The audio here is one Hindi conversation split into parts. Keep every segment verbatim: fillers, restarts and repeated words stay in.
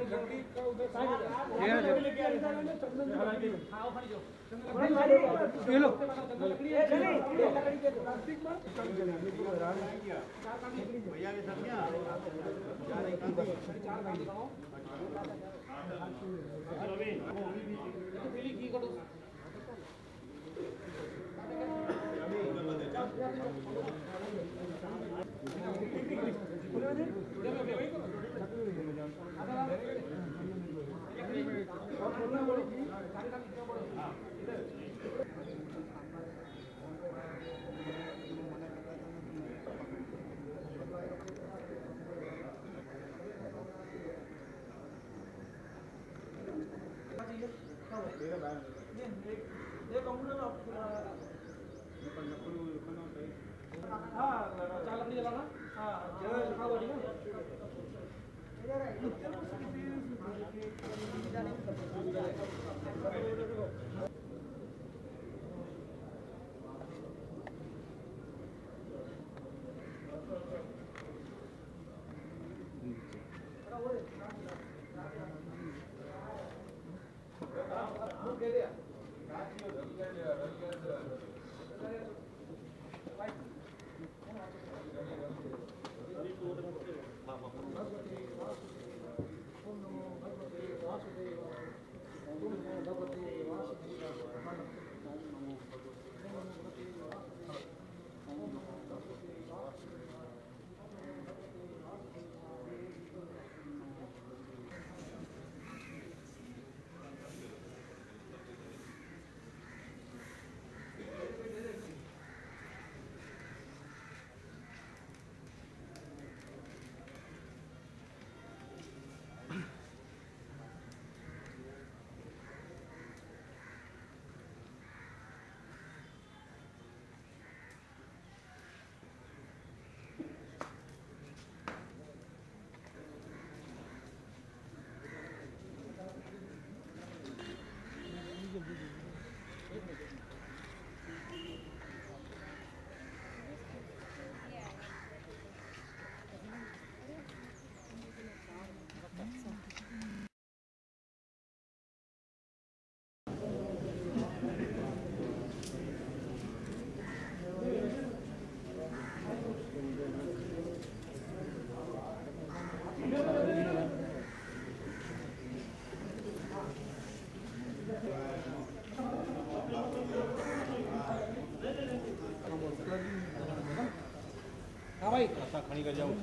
हाँ भाई खड़ी कर जाओ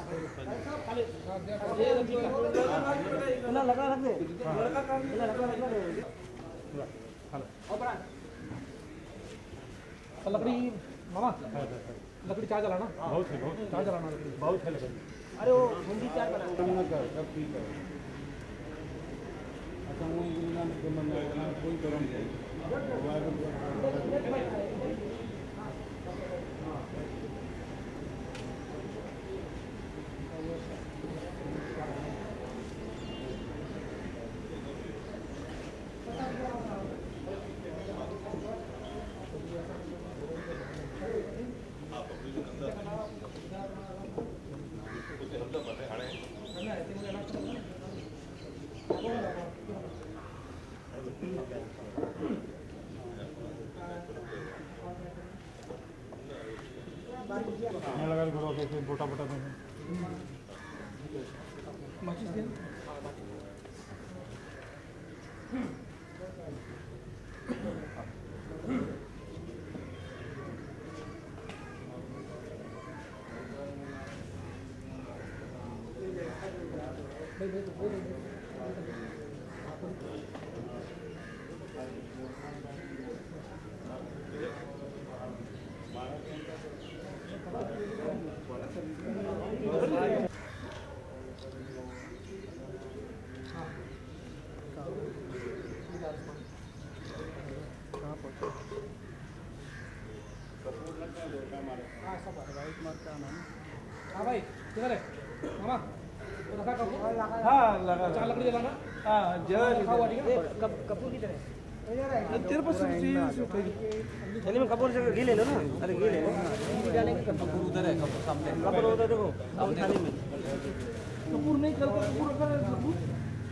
लगा रख दे लगा लगा लकड़ी मामा लकड़ी चार जलाना बहुत है बहुत चार जलाना लकड़ी बहुत है लकड़ी अरे वो हिंदी चार बनाना सब ठीक है अच्छा वो इंग्लिश में मन में कोई गरम नहीं लगा गुरु कैसे बोटा बोटा में माचिस दे भाई भाई हाँ भाई किधर है मामा रखा कपूर हाँ लगा चार लकड़ी जलाना हाँ जल रखा हुआ ठीक है कपूर किधर है तेरे पास चलिए मैं कपूर से घी ले लो ना अरे घी ले कपूर उधर है कपूर सामने कपूर उधर देखो अब थाली में कपूर नहीं करते कपूर रखा है कपूर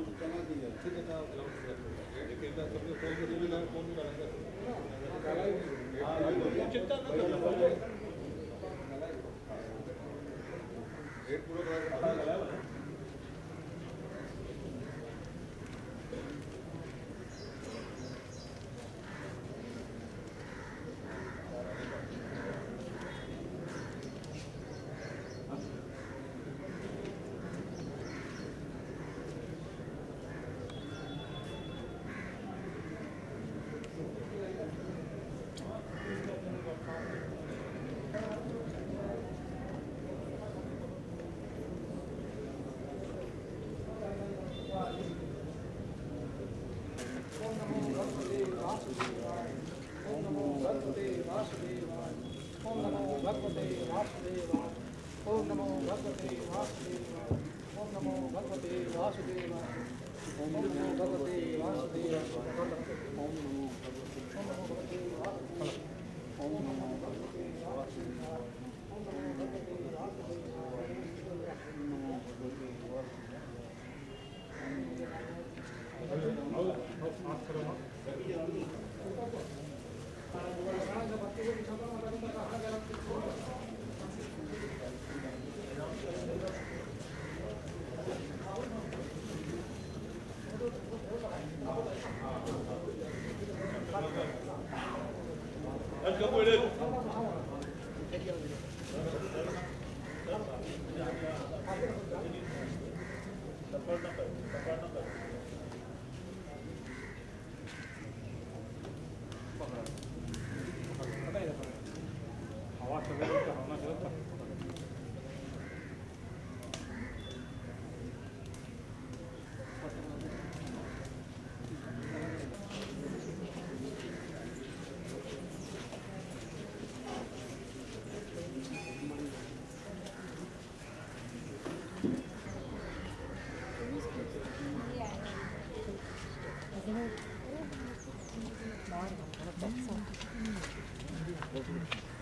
Thank you.